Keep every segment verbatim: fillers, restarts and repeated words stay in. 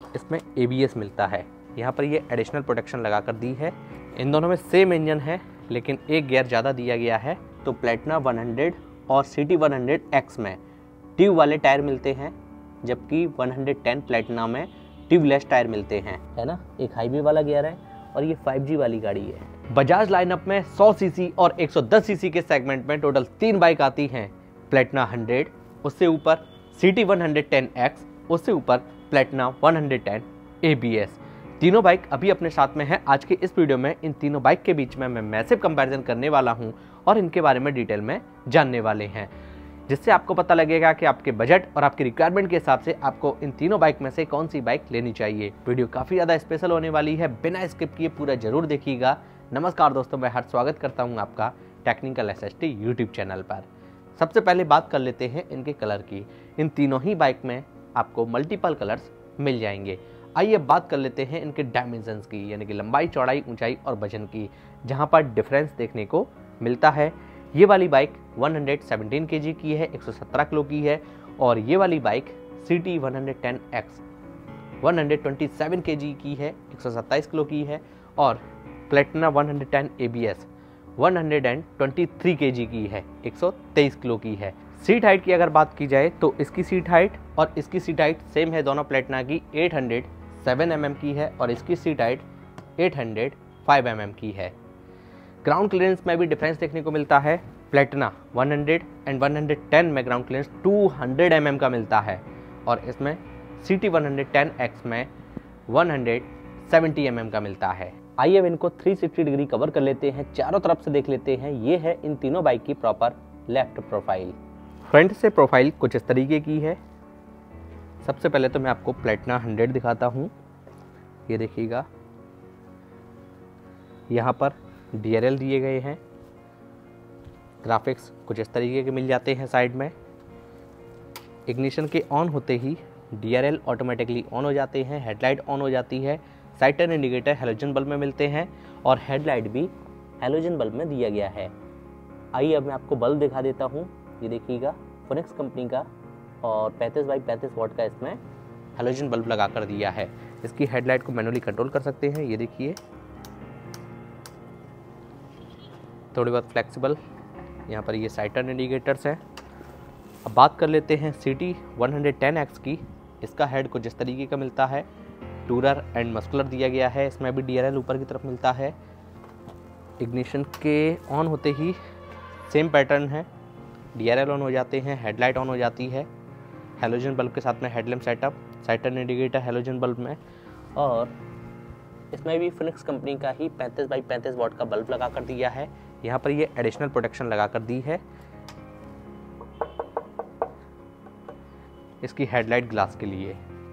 इसमें ए B S मिलता है। यहाँ पर ये एडिशनल प्रोटेक्शन लगा कर दी है। इन दोनों में सेम इंजन है लेकिन एक गियर ज़्यादा दिया गया है। तो प्लेटिना वन हंड्रेड और C T one hundred X में ट्यूब वाले टायर मिलते हैं, जबकि वन हंड्रेड टेन प्लेटिना में ट्यूबलेस टायर मिलते हैं, है ना। एक हाईवे वाला गियर है और ये फाइव जी वाली गाड़ी है। बजाज लाइनअप में सौ सीसी और एक सौ दस सीसी के सेगमेंट में टोटल तीन बाइक आती हैं। प्लेटिना हंड्रेड, उससे ऊपर C T one hundred ten X, उससे ऊपर Platina one hundred ten A B S. तीनों बाइक अभी अपने साथ में है। आज के इस वीडियो में इन तीनों बाइक के बीच में मैं मैसिव कंपैरिजन करने वाला हूं और इनके बारे में डिटेल में जानने वाले हैं, जिससे आपको पता लगेगा कि आपके बजट और आपकी रिक्वायरमेंट के हिसाब से आपको इन तीनों बाइक में से कौन सी बाइक लेनी चाहिए। वीडियो काफ़ी ज़्यादा स्पेशल होने वाली है, बिना स्किप किए पूरा जरूर देखिएगा। नमस्कार दोस्तों, मैं हर स्वागत करता हूँ आपका technical S S T YouTube channel पर। सबसे पहले बात कर लेते हैं इनके कलर की। इन तीनों ही बाइक में आपको मल्टीपल कलर्स मिल जाएंगे। आइए बात कर लेते हैं इनके डायमेंशंस की, यानी कि लंबाई, चौड़ाई, ऊंचाई और वजन की, जहां पर डिफरेंस देखने को मिलता है। ये वाली bike one hundred seventeen KG की है, एक सौ सत्रह किलो की है, और ये वाली bike C T one hundred ten X one hundred twenty seven KG की है, एक सौ सत्ताईस किलो की है, और Platina one hundred ten A B S one hundred twenty three KG की है, एक सौ तेईस किलो की है। सीट हाइट की अगर बात की जाए तो इसकी सीट हाइट और इसकी सीट हाइट सेम है दोनों प्लेटिना की, eight hundred seven M M की है, और इसकी seat height eight hundred five M M की है। ग्राउंड क्लियरेंस में भी डिफरेंस देखने को मिलता है। Platina one hundred and one hundred ten में ground clearance two hundred M M का मिलता है, और इसमें C T one hundred ten X में one hundred seventy M M का मिलता है। आइए अब इनको थ्री सिक्सटी डिग्री कवर कर लेते हैं, चारों तरफ से देख लेते हैं। ये है इन तीनों बाइक की प्रॉपर लेफ्ट प्रोफाइल। फ्रंट से प्रोफाइल कुछ इस तरीके की है। सबसे पहले तो मैं आपको प्लेटिना हंड्रेड दिखाता हूँ। ये देखिएगा, यहाँ पर डी आर एल दिए गए हैं। ग्राफिक्स कुछ इस तरीके के मिल जाते हैं साइड में। इग्निशन के ऑन होते ही D R L automatically on हो जाते हैं, हेडलाइट ऑन हो जाती है, side turn indicator halogen bulb में मिलते हैं, और हेडलाइट भी हेलोजन बल्ब में दिया गया है। आइए अब मैं आपको बल्ब दिखा देता हूँ। ये देखिएगा, फोनिक्स कंपनी का और पैंतीस बाई पैंतीस वॉट का इसमें हेलोजन बल्ब लगा कर दिया है। इसकी हेडलाइट को मैनुअली कंट्रोल कर सकते हैं। ये देखिए, थोड़ी बहुत फ्लेक्सिबल। यहाँ पर ये साइड टर्न इंडिकेटर्स हैं। अब बात कर लेते हैं C T one hundred ten X की। इसका हेड कुछ इस तरीके का मिलता है, टूरर एंड मस्कुलर दिया गया है। इसमें भी डी आर एल ऊपर की तरफ मिलता है। इग्निशन के ऑन होते ही सेम पैटर्न है, डी आर एल ऑन हो जाते हैं, हेडलाइट ऑन हो जाती है, हेलोजन बल्ब के साथ में headlamp setup, side turn indicator halogen bulb में, और इसमें भी फिनिक्स कंपनी का ही पैंतीस बाई पैंतीस वॉट का बल्ब लगा कर दिया है। यहाँ पर ये एडिशनल प्रोटेक्शन लगा कर दी है इसकी हेडलाइट ग्लास के लिए।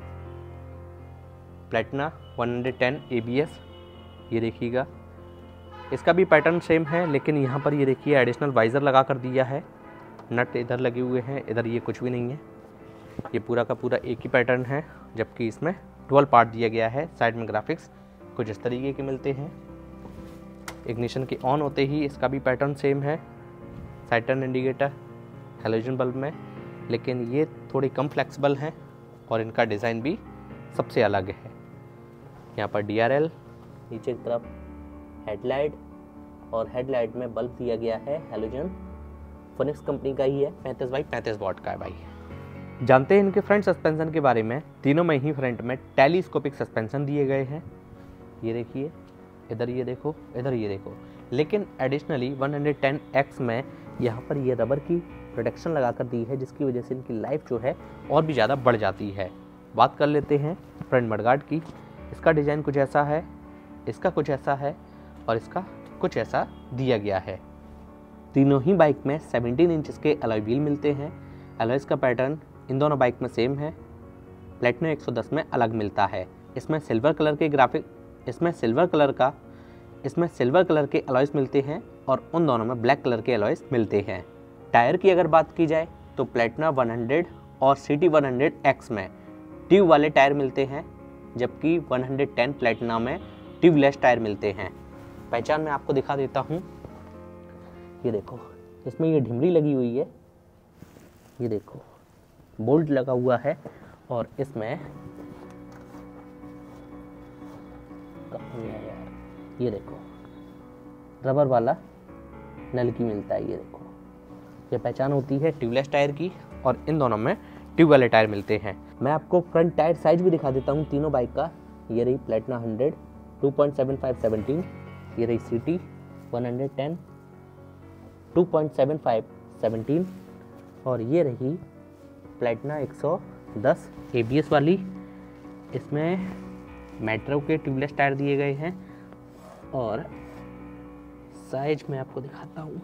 Platina one hundred ten A B S, ये देखिएगा, इसका भी पैटर्न सेम है, लेकिन यहाँ पर ये देखिए एडिशनल वाइज़र लगा कर दिया है। नट इधर लगे हुए हैं, इधर ये कुछ भी नहीं है। ये पूरा का पूरा एक ही पैटर्न है, जबकि इसमें ट्वेल्व पार्ट दिया गया है। साइड में ग्राफिक्स कुछ इस तरीके के मिलते हैं। इग्निशन के ऑन होते ही इसका भी पैटर्न सेम है, side turn indicator halogen bulb में, लेकिन ये थोड़ी कम फ्लेक्सिबल हैं और इनका डिज़ाइन भी सबसे अलग है। यहाँ पर डी आर एल, नीचे की तरफ हेडलाइट, और हेडलाइट में बल्ब दिया गया है हेलोजन, फोनिक्स कंपनी का ही है, पैंतीस बाई पैंतीस वॉट का है भाई। जानते हैं इनके फ्रंट सस्पेंशन के बारे में। तीनों में ही फ्रंट में टेलीस्कोपिक सस्पेंशन दिए गए हैं। ये देखिए, इधर ये देखो, इधर ये देखो। लेकिन additionally one hundred ten X में यहाँ पर ये रबर की प्रोटेक्शन लगा कर दी है, जिसकी वजह से इनकी लाइफ जो है और भी ज़्यादा बढ़ जाती है। बात कर लेते हैं फ्रंट मडगार्ड की। इसका डिज़ाइन कुछ ऐसा है, इसका कुछ ऐसा है, और इसका कुछ ऐसा दिया गया है। तीनों ही बाइक में सेवनटीन इंचेस के अलॉय व्हील मिलते हैं। अलॉयस का पैटर्न इन दोनों बाइक में सेम है। प्लेटिना एक सौ दस में अलग मिलता है। इसमें सिल्वर कलर के ग्राफिक इसमें सिल्वर कलर का इसमें सिल्वर कलर के अलॉयस मिलते हैं, और उन दोनों में ब्लैक कलर के अलॉयस मिलते हैं। टायर की अगर बात की जाए तो प्लेटिना वन हंड्रेड और C T one hundred X में ट्यूब वाले टायर मिलते हैं, जबकि वन हंड्रेड टेन प्लेटिना में ट्यूबलेस टायर मिलते हैं। पहचान मैं आपको दिखा देता हूँ। ये देखो, इसमें ये ढिमरी लगी हुई है, ये देखो बोल्ट लगा हुआ है, और इसमें कहाँ गया यार, ये देखो रबर वाला नल की मिलता है, ये देखो, ये पहचान होती है ट्यूबलेस टायर की, और इन दोनों में ट्यूब वाले टायर मिलते हैं। मैं आपको फ्रंट टायर साइज भी दिखा देता हूँ तीनों बाइक का। ये रही Platina hundred two point seven five seventeen, ये रही CT one hundred ten two point seven five seventeen, और ये रही प्लेटिना वन टेन एबीएस वाली। इसमें मेट्रो के ट्यूबलेस टायर दिए गए हैं, और साइज मैं आपको दिखाता हूँ,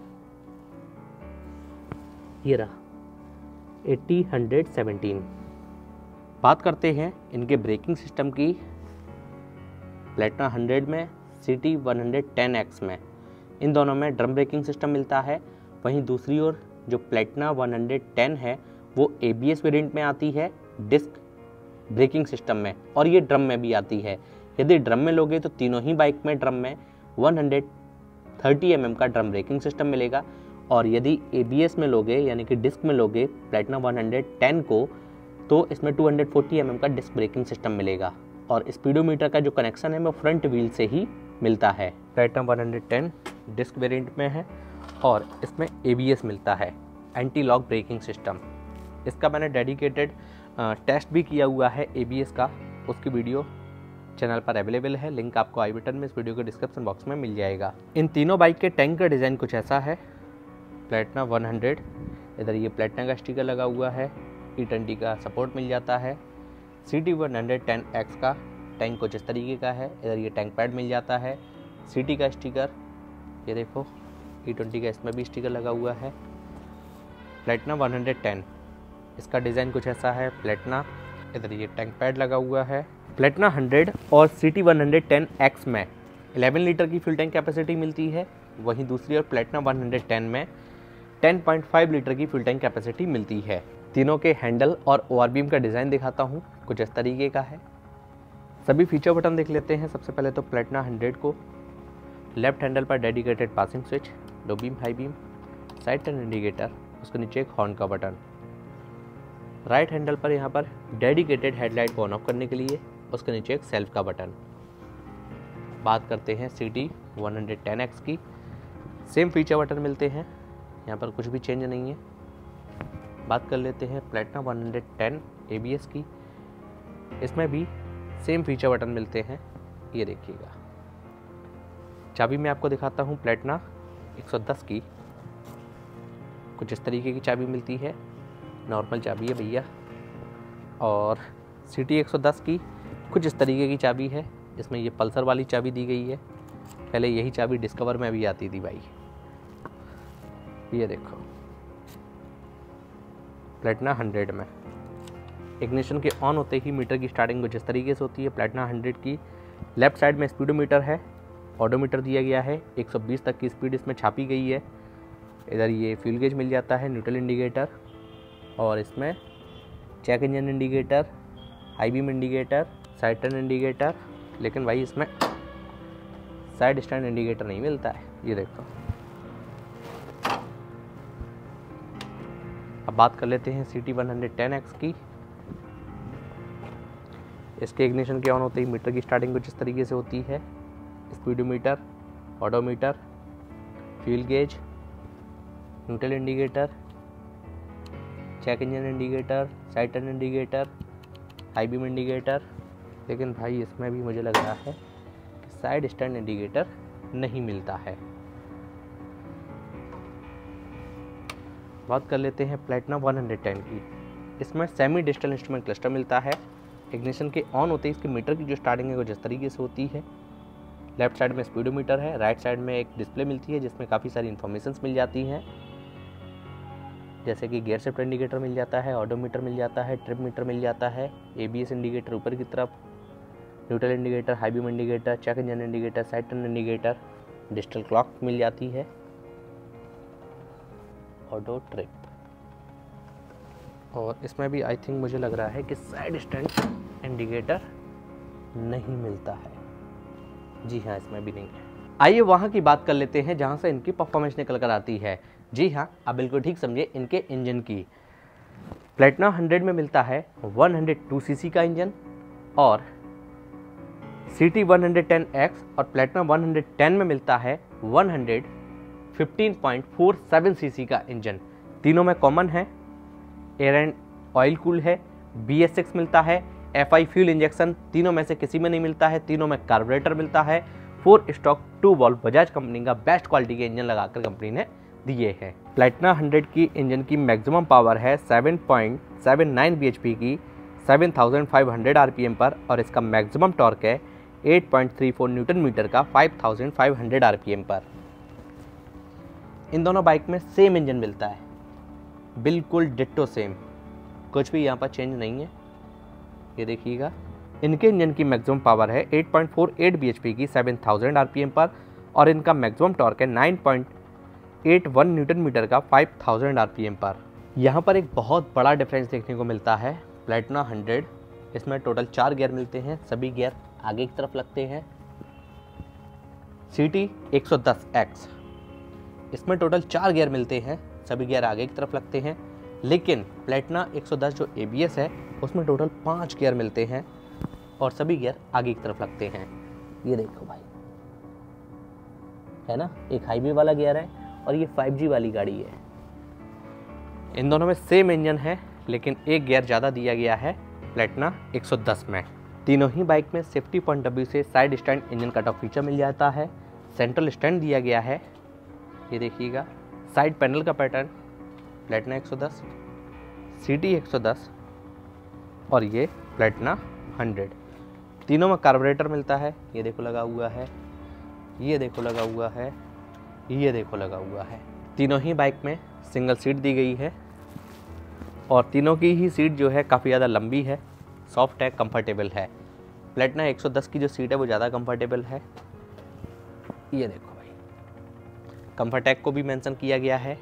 ये रहा एटी हंड्रेड सेवनटीन। बात करते हैं इनके ब्रेकिंग सिस्टम की। प्लेटिना हंड्रेड में, CT one hundred ten X में, इन दोनों में ड्रम ब्रेकिंग सिस्टम मिलता है। वहीं दूसरी ओर जो प्लेटिना वन हंड्रेड टेन है वो एबीएस वेरिएंट में आती है डिस्क ब्रेकिंग सिस्टम में, और ये ड्रम में भी आती है। यदि ड्रम में लोगे तो तीनों ही बाइक में ड्रम में one hundred thirty M M का ड्रम ब्रेकिंग सिस्टम मिलेगा, और यदि एबीएस में लोगे यानी कि डिस्क में लोगे प्लेटिना वन हंड्रेड टेन को, तो इसमें two hundred forty M M का डिस्क ब्रेकिंग सिस्टम मिलेगा, और स्पीडोमीटर का जो कनेक्शन है वो फ्रंट व्हील से ही मिलता है। Platina one hundred ten disc variant में है, और इसमें एबीएस मिलता है, एंटी लॉक ब्रेकिंग सिस्टम। इसका मैंने डेडिकेटेड टेस्ट भी किया हुआ है एबीएस का, उसकी वीडियो चैनल पर अवेलेबल है, लिंक आपको आई बटन में इस वीडियो के डिस्क्रिप्शन बॉक्स में मिल जाएगा। इन तीनों बाइक के टैंक का डिज़ाइन कुछ ऐसा है। प्लेटिना वन हंड्रेड, इधर ये प्लेटिना का स्टिकर लगा हुआ है, ई ट्वेंटी का सपोर्ट मिल जाता है। CT one hundred ten X का टैंक कुछ इस तरीके का है, इधर ये टैंक पैड मिल जाता है, सिटी का स्टिकर, ये देखो ई ट्वेंटी का इसमें भी स्टिकर लगा हुआ है। प्लेटिना वन हंड्रेड टेन, इसका डिज़ाइन कुछ ऐसा है। प्लेटिना, इधर ये टैंक पैड लगा हुआ है। प्लेटिना हंड्रेड और CT one hundred ten X में इलेवन लीटर की फ्यूल टैंक कैपेसिटी मिलती है, वहीं दूसरी ओर प्लेटिना वन हंड्रेड टेन में टेन पॉइंट फाइव लीटर की फ्यूल टैंक कैपेसिटी मिलती है। तीनों के हैंडल और ओआर बीम का डिज़ाइन दिखाता हूँ, कुछ इस तरीके का है। सभी फीचर बटन देख लेते हैं। सबसे पहले तो प्लेटिना हंड्रेड को लेफ्ट हैंडल पर dedicated passing switch, low beam, high beam, side turn indicator, उसके नीचे एक हॉर्न का बटन। राइट हैंडल पर यहाँ पर डेडिकेटेड हेडलाइट को ऑन ऑफ करने के लिए, उसके नीचे एक सेल्फ का बटन। बात करते हैं CT one hundred ten X की, सेम फीचर बटन मिलते हैं, यहाँ पर कुछ भी चेंज नहीं है। बात कर लेते हैं Platina one hundred ten ABS की, इसमें भी सेम फीचर बटन मिलते हैं, ये देखिएगा। चाबी मैं आपको दिखाता हूँ प्लेटिना वन टेन की, कुछ इस तरीके की चाबी मिलती है, नॉर्मल चाबी है भैया। और सिटी वन टेन की कुछ इस तरीके की चाबी है, इसमें ये पल्सर वाली चाबी दी गई है, पहले यही चाबी डिस्कवर में भी आती थी भाई, ये देखो। प्लेटिना हंड्रेड में इग्निशन के ऑन होते ही मीटर की स्टार्टिंग कुछ इस तरीके से होती है। प्लेटिना हंड्रेड की लेफ्ट साइड में स्पीडोमीटर है, ऑडोमीटर दिया गया है, एक सौ बीस तक की स्पीड इसमें छापी गई है। इधर ये फ्यूल गेज मिल जाता है, न्यूट्रल इंडिकेटर, और इसमें check engine indicator, high beam indicator, side turn indicator, लेकिन भाई इसमें साइड स्टैंड इंडिकेटर नहीं मिलता है, ये देखो। अब बात कर लेते हैं CT one hundred ten X की। इसके इग्निशन के ऑन होते ही मीटर की स्टार्टिंग कुछ इस तरीके से होती है, speedometer, odometer, fuel gauge, neutral indicator, check engine indicator, side turn indicator, high beam indicator, लेकिन भाई इसमें भी मुझे लग रहा है कि साइड स्टैंड इंडिकेटर नहीं मिलता है। बात कर लेते हैं प्लेटिना वन हंड्रेड टेन की, इसमें सेमी डिजिटल इंस्ट्रूमेंट क्लस्टर मिलता है। इग्निशन के ऑन होते ही इसके मीटर की जो स्टार्टिंग है वो जिस तरीके से होती है, लेफ्ट साइड में स्पीडोमीटर है, राइट साइड में एक डिस्प्ले मिलती है जिसमें काफ़ी सारी इन्फॉर्मेशन मिल जाती हैं, जैसे कि गियर शिफ्ट इंडिकेटर मिल जाता है, ऑडोमीटर मिल जाता है, ट्रिप मीटर मिल जाता है, एबीएस इंडिकेटर ऊपर की तरफ, neutral indicator, high beam indicator, check engine indicator, side turn indicator, digital clock मिल जाती है, ऑडो ट्रिप, और इसमें भी आई थिंक मुझे लग रहा है कि साइड स्टैंड इंडिकेटर नहीं मिलता है। जी हाँ, इसमें भी नहीं है। आइए वहाँ की बात कर लेते हैं जहाँ से इनकी परफॉर्मेंस निकल कर आती है। जी हाँ, आप बिल्कुल ठीक समझे, इनके इंजन की। प्लेटिना हंड्रेड में मिलता है वन हंड्रेड टू सीसी का इंजन, और सिटी वन टेन एक्स और प्लेटिना वन टेन में मिलता है one fifteen point four seven CC का इंजन। तीनों में कॉमन है, एयर एंड ऑयल कूल है, बी एस सिक्स मिलता है, एफ आई फ्यूल इंजेक्शन तीनों में से किसी में नहीं मिलता है, तीनों में कार्बोरेटर मिलता है, four stroke two valve Bajaj company का बेस्ट क्वालिटी के इंजन लगाकर कंपनी ने दिए हैं। प्लेटिना हंड्रेड की इंजन की मैक्सिमम पावर है seven point seven nine B H P की seven thousand five hundred R P M पर और इसका मैक्सिमम टॉर्क है eight point three four newton metre का five thousand five hundred R P M पर। इन दोनों बाइक में सेम इंजन मिलता है, बिल्कुल डिट्टो सेम, कुछ भी यहाँ पर चेंज नहीं है। ये देखिएगा, इनके इंजन की मैक्सिमम पावर है eight point four eight B H P की seven thousand R P M पर और इनका मैक्सिमम टॉर्क है nine point eight one newton metre का five thousand R P M पर। यहाँ पर एक बहुत बड़ा डिफरेंस देखने को मिलता है प्लेटिना हंड्रेड। इसमें टोटल चार गियर मिलते हैं, सभी गियर आगे की तरफ लगते हैं। सिटी वन टेन एक्स, इसमें टोटल चार गियर मिलते हैं, सभी गियर आगे की तरफ लगते हैं। लेकिन प्लेटिना वन टेन जो ए बी एस है उसमें टोटल पाँच गियर मिलते हैं और सभी गियर आगे की तरफ लगते हैं। ये देखो भाई, है ना, एक हाईवे वाला गियर है और ये फाइव जी वाली गाड़ी है। इन दोनों में सेम इंजन है लेकिन एक गियर ज़्यादा दिया गया है प्लेटिना वन टेन में। तीनों ही बाइक में सेफ्टी पॉइंट ऑफ व्यू से side stand engine cut off feature मिल जाता है, सेंट्रल स्टैंड दिया गया है। ये देखिएगा, साइड पैनल का pattern Platina one ten, CT one ten और ये प्लेटिना हंड्रेड। तीनों में कार्बोरेटर मिलता है, ये देखो लगा हुआ है, ये देखो लगा हुआ है, ये देखो लगा हुआ है। तीनों ही बाइक में सिंगल सीट दी गई है और तीनों की ही सीट जो है काफ़ी ज़्यादा लंबी है, सॉफ्ट है, कंफर्टेबल है। प्लेटिना वन टेन की जो सीट है वो ज़्यादा कंफर्टेबल है। ये देखो भाई, कंफर्टेक को भी मेंशन किया गया है।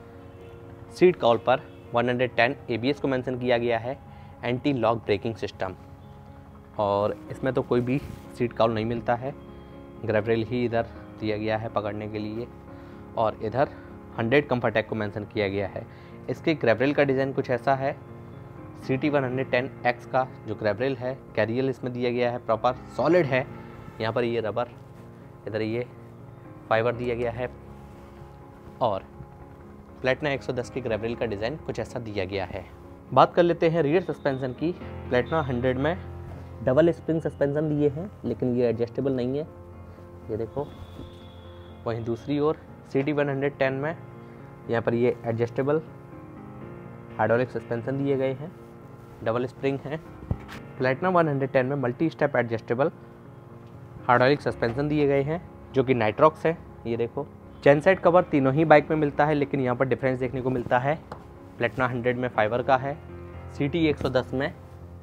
सीट कॉल पर one ten A B S को मेंशन किया गया है, एंटी लॉक ब्रेकिंग सिस्टम। और इसमें तो कोई भी सीट कॉल नहीं मिलता है, ग्रैब रेल ही इधर दिया गया है पकड़ने के लिए और इधर हंड्रेड कंफर्टेक को मेंशन किया गया है। इसके ग्रैब रेल का डिज़ाइन कुछ ऐसा है, सिटी वन टेन एक्स का जो ग्रैब रेल है कैरियल इसमें दिया गया है, प्रॉपर सॉलिड है। यहाँ पर ये रबर, इधर ये फाइबर दिया गया है और प्लेटिना वन टेन के ग्रैब रेल का डिज़ाइन कुछ ऐसा दिया गया है। बात कर लेते हैं रियर सस्पेंशन की। प्लेटिना हंड्रेड में डबल स्प्रिंग सस्पेंशन दिए हैं लेकिन ये एडजस्टेबल नहीं है, ये देखो। वहीं दूसरी ओर सिटी वन टेन में यहाँ पर ये एडजस्टेबल हाइड्रोलिक सस्पेंशन दिए गए हैं, डबल स्प्रिंग है। प्लेटिना वन टेन में multi step adjustable hydraulic suspension दिए गए हैं जो कि नाइट्रॉक्स है। ये देखो, चेन साइड कवर तीनों ही बाइक में मिलता है लेकिन यहाँ पर डिफरेंस देखने को मिलता है। प्लेटिना हंड्रेड में फाइबर का है, सिटी वन टेन में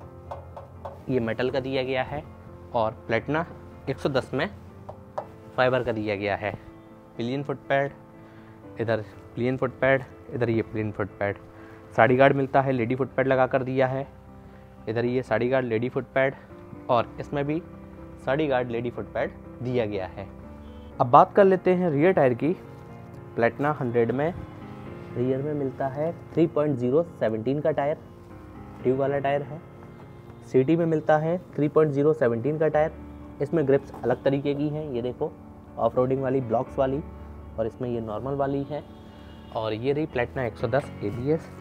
ये मेटल का दिया गया है और प्लेटिना वन टेन में फाइबर का दिया गया है। पिलियन फुट पैड, इधर पिलियन फुट पैड, इधर ये pillion foot pad. Sari guard मिलता है, लेडी फुट पैड लगा कर दिया है। इधर ये sari guard lady foot pad और इसमें भी sari guard lady foot pad दिया गया है। अब बात कर लेते हैं रियर टायर की। प्लेटिना हंड्रेड में रियर में मिलता है थ्री पॉइंट ज़ीरो सेवनटीन का टायर, ट्यूब वाला टायर है। सिटी में मिलता है थ्री पॉइंट ज़ीरो सेवनटीन का टायर। इसमें ग्रिप्स अलग तरीके की हैं, ये देखो, ऑफ रोडिंग वाली ब्लॉक्स वाली और इसमें ये नॉर्मल वाली है। और ये रही Platina one ten A B S,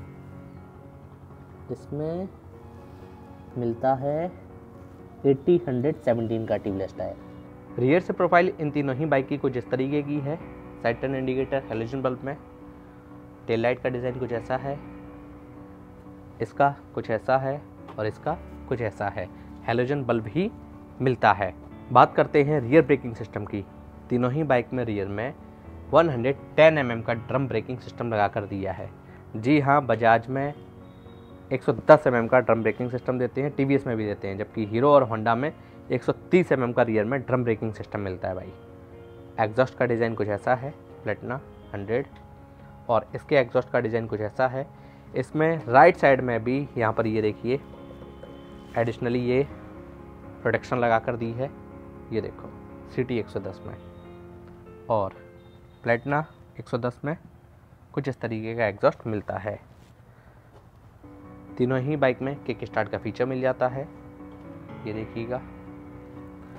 इसमें मिलता है एटी हंड्रेड सेवनटीन का ट्यूबलेस टायर। रियर से प्रोफाइल इन तीनों ही बाइक की कुछ इस तरीके की है, side turn indicator halogen bulb में। टेल लाइट का डिज़ाइन कुछ ऐसा है, इसका कुछ ऐसा है और इसका कुछ ऐसा है, हैलोजन बल्ब ही मिलता है। बात करते हैं रियर ब्रेकिंग सिस्टम की। तीनों ही बाइक में रियर में वन टेन एम एम का ड्रम ब्रेकिंग सिस्टम लगा कर दिया है। जी हाँ, बजाज में वन टेन एम एम का ड्रम ब्रेकिंग सिस्टम देते हैं, टी वी एस में भी देते हैं, जबकि हीरो और होंडा में वन थर्टी एम एम का रियर में ड्रम ब्रेकिंग सिस्टम मिलता है भाई। एग्जॉस्ट का डिज़ाइन कुछ ऐसा है प्लेटिना हंड्रेड और इसके एग्जॉस्ट का डिज़ाइन कुछ ऐसा है। इसमें राइट साइड में भी यहाँ पर ये देखिए एडिशनली ये प्रोटेक्शन लगा कर दी है, ये देखो सिटी वन टेन में। और प्लेटिना वन टेन में कुछ इस तरीके का एग्जॉस्ट मिलता है। तीनों ही बाइक में किक स्टार्ट का फीचर मिल जाता है, ये देखिएगा।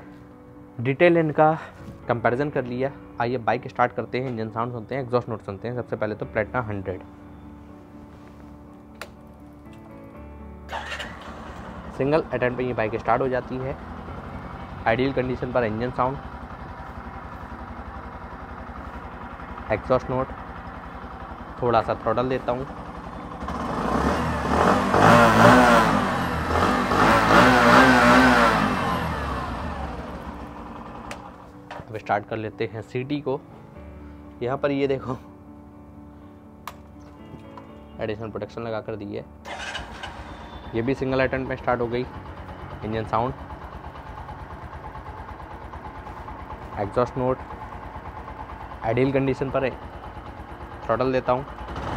डिटेल इनका कंपैरिजन कर लिया। आइए बाइक स्टार्ट करते हैं, इंजन साउंड सुनते हैं, एग्जॉस्ट नोट सुनते हैं। सबसे पहले तो प्लेटिना हंड्रेड, सिंगल अटेम्प्ट पे ये बाइक स्टार्ट हो जाती है। आइडियल कंडीशन पर इंजन साउंड, एग्जॉस्ट नोट, थोड़ा सा थ्रॉटल देता हूँ। अब स्टार्ट कर लेते हैं सिटी को। यहाँ पर ये देखो एडिशनल प्रोटेक्शन लगा कर दी है। ये भी सिंगल अटेम्प्ट में स्टार्ट हो गई। Engine sound, exhaust note, ideal condition पर है, थ्रॉटल देता हूँ।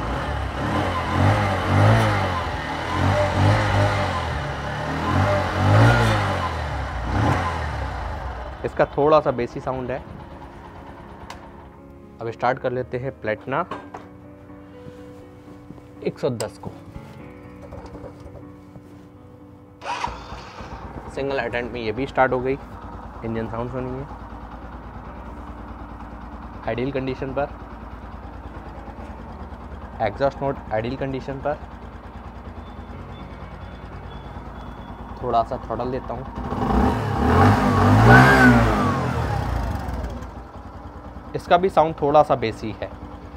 इसका थोड़ा सा बेसी साउंड है। अब स्टार्ट कर लेते हैं प्लेटिना एक सौ दस को। सिंगल अटेम्प्ट में ये भी स्टार्ट हो गई। इंजन साउंड सुनिए, आइडियल कंडीशन पर, एग्जॉस्ट नोट आइडियल कंडीशन पर, थोड़ा सा थ्रॉटल देता हूँ। इसका भी साउंड थोड़ा सा बेसी है।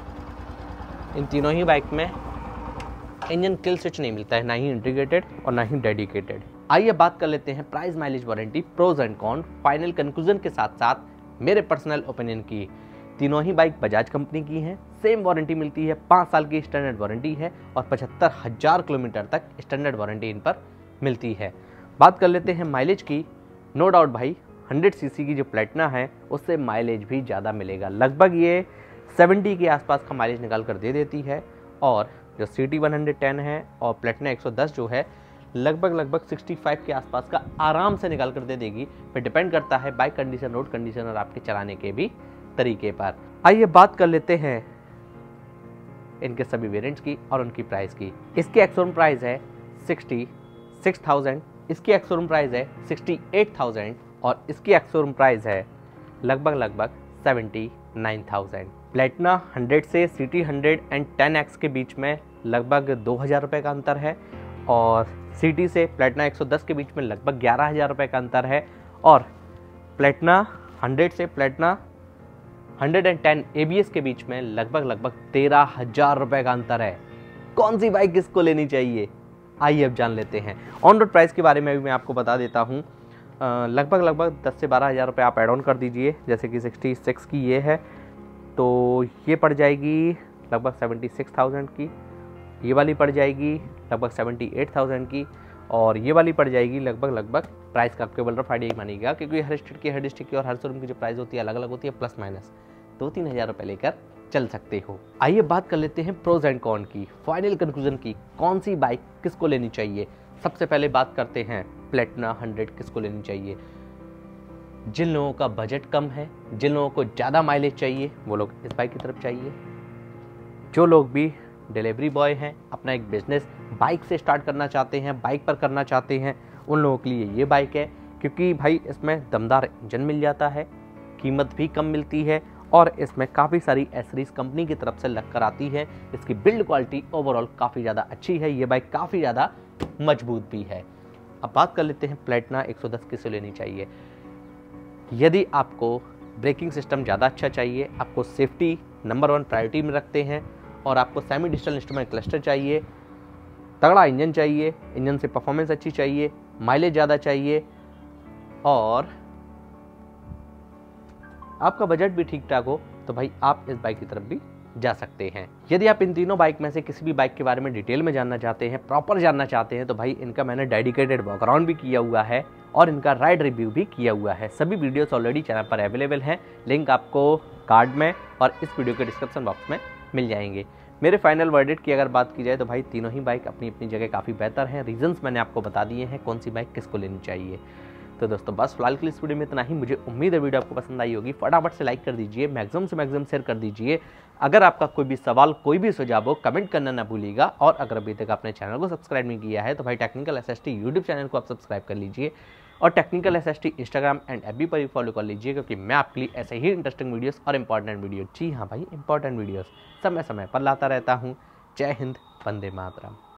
इन तीनों ही बाइक में इंजन किल स्विच नहीं मिलता है, ना ही इंटीग्रेटेड और ना ही डेडिकेटेड। आइए बात कर लेते हैं price, mileage, warranty, pros and con, final conclusion के साथ साथ मेरे पर्सनल ओपिनियन की। तीनों ही बाइक बजाज कंपनी की हैं। सेम वारंटी मिलती है, पाँच साल की स्टैंडर्ड वारंटी है और पचहत्तर हज़ार किलोमीटर तक स्टैंडर्ड वारंटी इन पर मिलती है। बात कर लेते हैं माइलेज की। नो डाउट भाई हंड्रेड सीसी की जो प्लेटिना है उससे माइलेज भी ज़्यादा मिलेगा। लगभग ये सत्तर के आसपास का माइलेज निकाल कर दे देती है। और जो सी टी वन टेन है और प्लेटिना एक सौ दस जो है लगभग लगभग पैंसठ के आसपास का आराम से निकाल कर दे देगी। फिर डिपेंड करता है बाइक कंडीशन, रोड कंडीशन और आपके चलाने के भी तरीके पर। आइए बात कर लेते हैं इनके सभी वेरिएंट्स की और उनकी प्राइस की। इसकी एक्स-शोरूम प्राइस है सिक्सटी सिक्स थाउजेंड, इसकी एक्स-शोरूम प्राइस है सिक्सटी एट थाउजेंड और इसकी एक्स-शोरूम प्राइस है लगभग लगभग seventy nine thousand. Platina hundred से CT hundred and ten X के बीच में लगभग दो हज़ार रुपये का अंतर है और सिटी से प्लेटिना एक सौ दस के बीच में लगभग ग्यारह हज़ार रुपये का अंतर है और प्लेटिना हंड्रेड से Platina hundred and ten A B S के बीच में लगभग लगभग तेरह हज़ार रुपये का अंतर है। कौन सी बाइक किसको लेनी चाहिए, आइए अब जान लेते हैं। ऑन रोड प्राइस के बारे में भी मैं आपको बता देता हूँ। लगभग लगभग दस से बारह हज़ार रुपये आप ऐड ऑन कर दीजिए। जैसे कि सिक्सटी सिक्स की ये है तो ये पड़ जाएगी लगभग सेवेंटी सिक्स थाउजेंड की, ये वाली पड़ जाएगी लगभग सेवेंटी एट थाउजेंड की और ये वाली पड़ जाएगी लगभग लगभग, प्राइस का केवल रफ आइडिया मानिएगा क्योंकि हर स्टेट की हर डिस्ट्रिक्ट की और हर शोरूम की जो प्राइस होती है अलग अलग होती है, प्लस माइनस दो तीन हज़ार रुपये लेकर चल सकते हो। आइए बात कर लेते हैं प्रोज एंड कॉन की, फाइनल कंक्लूजन की। कौन सी बाइक किसको लेनी चाहिए। सबसे पहले बात करते हैं प्लेटिना हंड्रेड किसको लेनी चाहिए। जिन लोगों का बजट कम है, जिन लोगों को ज़्यादा माइलेज चाहिए वो लोग इस बाइक की तरफ चाहिए। जो लोग भी डिलीवरी बॉय हैं, अपना एक बिजनेस बाइक से स्टार्ट करना चाहते हैं, बाइक पर करना चाहते हैं, उन लोगों के लिए ये बाइक है क्योंकि भाई इसमें दमदार इंजन मिल जाता है, कीमत भी कम मिलती है और इसमें काफ़ी सारी एसेसरीज कंपनी की तरफ से लग कर आती है। इसकी बिल्ड क्वालिटी ओवरऑल काफ़ी ज़्यादा अच्छी है। ये बाइक काफ़ी ज़्यादा मजबूत भी है। अब बात कर लेते हैं प्लेटिना एक सौ दस किसे लेनी चाहिए। यदि आपको ब्रेकिंग सिस्टम ज़्यादा अच्छा चाहिए, आपको सेफ्टी नंबर वन प्रायोरिटी में रखते हैं और आपको सेमी डिजिटल इंस्ट्रूमेंट क्लस्टर चाहिए, तगड़ा इंजन चाहिए, इंजन से परफॉर्मेंस अच्छी चाहिए, माइलेज ज़्यादा चाहिए और आपका बजट भी ठीक ठाक हो तो भाई आप इस बाइक की तरफ भी जा सकते हैं। यदि आप इन तीनों बाइक में से किसी भी बाइक के बारे में डिटेल में जानना चाहते हैं, प्रॉपर जानना चाहते हैं तो भाई इनका मैंने डेडिकेटेड बैकग्राउंड भी किया हुआ है और इनका राइड रिव्यू भी किया हुआ है। सभी वीडियोस ऑलरेडी चैनल पर अवेलेबल हैं, लिंक आपको कार्ड में और इस वीडियो के डिस्क्रिप्शन बॉक्स में मिल जाएंगे। मेरे फाइनल वर्डिक्ट की अगर बात की जाए तो भाई तीनों ही बाइक अपनी अपनी जगह काफ़ी बेहतर हैं। रीजंस मैंने आपको बता दिए हैं कौन सी बाइक किसको लेनी चाहिए। तो दोस्तों बस फिलहाल के लिए इस वीडियो में इतना ही। मुझे उम्मीद है वीडियो आपको पसंद आई होगी। फटाफट से लाइक कर दीजिए, मैक्सिमम से मैक्सिमम शेयर कर दीजिए। अगर आपका कोई भी सवाल, कोई भी सुझाव हो कमेंट करना ना भूलिएगा और अगर अभी तक आपने चैनल को सब्सक्राइब नहीं किया है तो भाई टेक्निकल एसएसटी यूट्यूब चैनल को आप सब्सक्राइब कर लीजिए और technical S S T Instagram and F B पर भी फॉलो कर लीजिए, क्योंकि मैं आपके लिए ऐसे ही इंटरेस्टिंग वीडियोस और इंपॉर्टेंट वीडियो, जी हाँ भाई इंपॉर्टेंट वीडियोस समय समय पर लाता रहता हूँ। जय हिंद, वंदे मातरम।